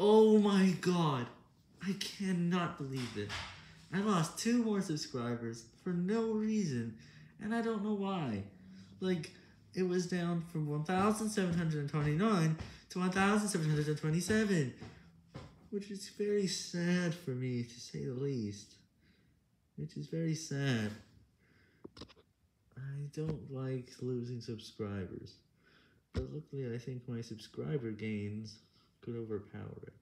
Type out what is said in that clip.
Oh my god. I cannot believe it. I lost 2 more subscribers for no reason, and I don't know why. Like, it was down from 1,729 to 1,727, which is very sad for me, to say the least. Which is very sad. I don't like losing subscribers, but luckily I think my subscriber gains could overpower it.